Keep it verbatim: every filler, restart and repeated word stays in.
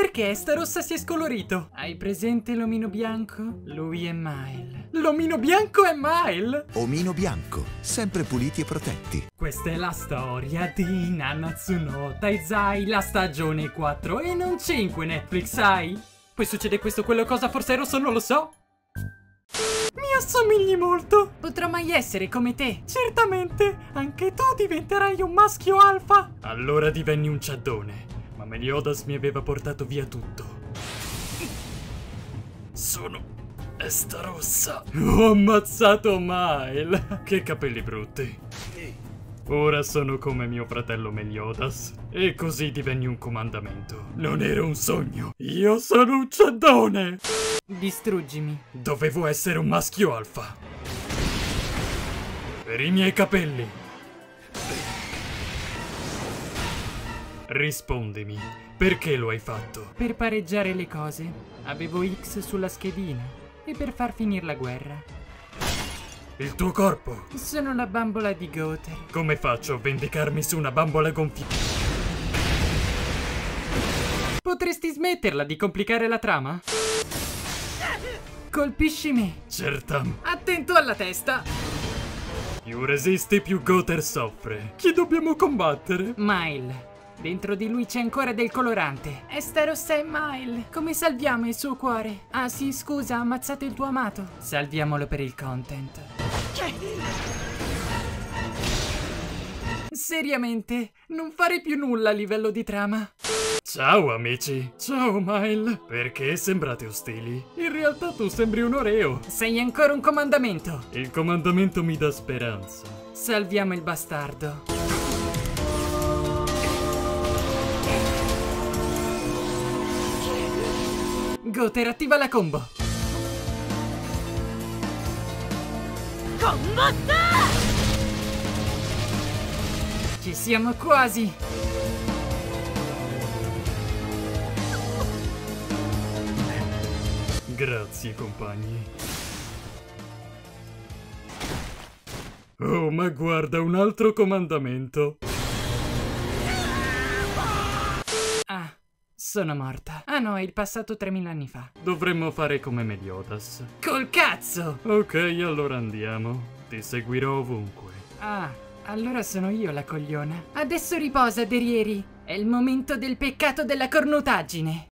Perché Estarossa si è scolorito? Hai presente l'omino bianco? Lui è Mile. L'omino bianco è Mile? Omino bianco, sempre puliti e protetti. Questa è la storia di Nanatsu no Taizai, la stagione quattro e non cinque, Netflix, sai? Poi succede questo, quello, cosa, forse è rosso, non lo so. Mi assomigli molto. Potrò mai essere come te? Certamente. Anche tu diventerai un maschio alfa. Allora divenni un ciaddone. Ma Meliodas mi aveva portato via tutto. Sono Estarossa. Ho ammazzato Mile. Che capelli brutti. Ora sono come mio fratello Meliodas. E così divenni un comandamento. Non era un sogno. Io sono un ciaddone. Distruggimi. Dovevo essere un maschio alfa. Per i miei capelli. Rispondimi. Perché lo hai fatto? Per pareggiare le cose. Avevo X sulla schedina. E per far finire la guerra. Il tuo corpo? Sono la bambola di Gowther. Come faccio a vendicarmi su una bambola gonfiata? Potresti smetterla di complicare la trama? Colpisci me. Certam. Attento alla testa. Più resisti, più Gowther soffre. Chi dobbiamo combattere? Mile. Dentro di lui c'è ancora del colorante. Estarossa e Mile. Come salviamo il suo cuore? Ah sì, scusa, ha ammazzato il tuo amato. Salviamolo per il content. Seriamente, non fare più nulla a livello di trama. Ciao amici. Ciao Mile. Perché sembrate ostili? In realtà tu sembri un oreo. Sei ancora un comandamento. Il comandamento mi dà speranza. Salviamo il bastardo. Gowther, attiva la combo. Combatta! Ci siamo quasi. Grazie, compagni. Oh, ma guarda, un altro comandamento. Ah. Sono morta. Ah no, è il passato tremila anni fa. Dovremmo fare come Meliodas. Col cazzo! Ok, allora andiamo. Ti seguirò ovunque. Ah, allora sono io la cogliona. Adesso riposa, Derieri. È il momento del peccato della cornutaggine.